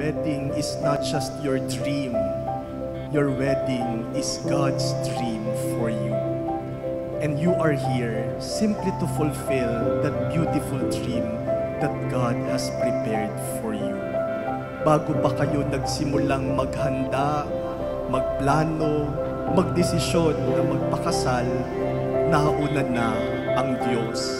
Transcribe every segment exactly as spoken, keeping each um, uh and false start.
wedding is not just your dream. Your wedding is God's dream for you. And you are here simply to fulfill that beautiful dream that God has prepared for you. Bago pa kayo nagsimulang maghanda, magplano, magdesisyon na magpakasal, nauna na ang Diyos.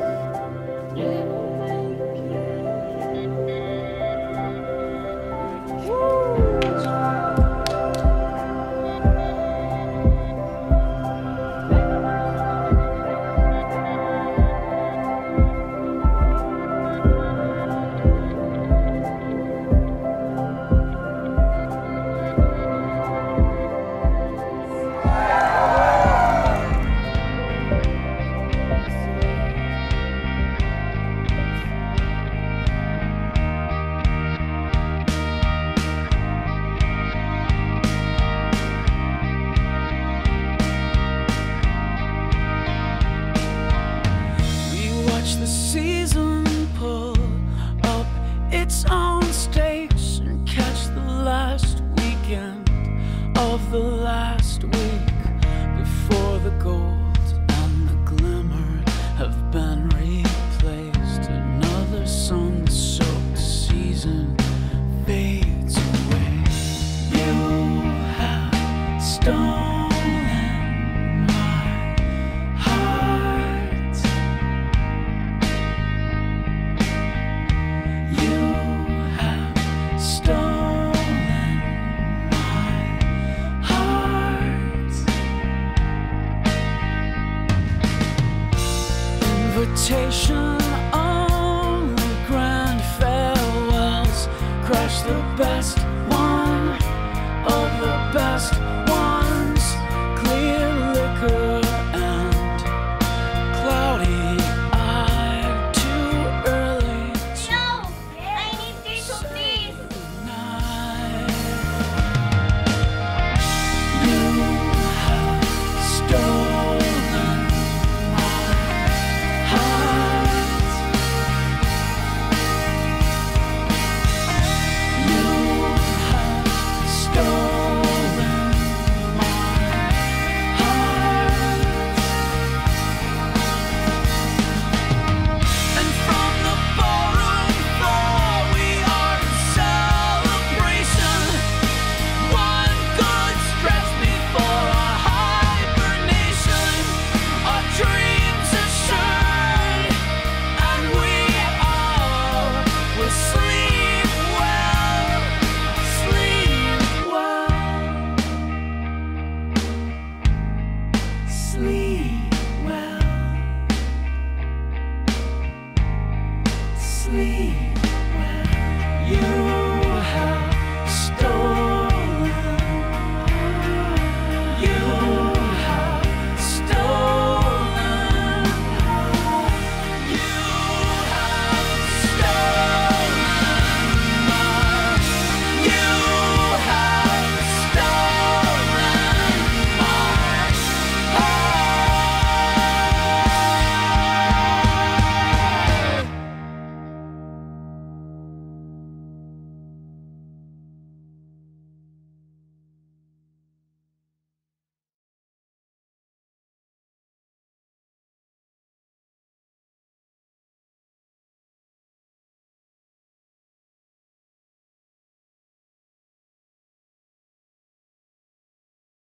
The season pull up its own stakes and catch the last weekend of the last week before the gold and the glimmer have been replaced. Another sun-soaked season fades away. You have stolen invitation only, grand farewells, crush the best one of the best ones, clear liquor and cloudy eyed, too early. No, I need tissue, please. You have stolen sleep well, sleep well. You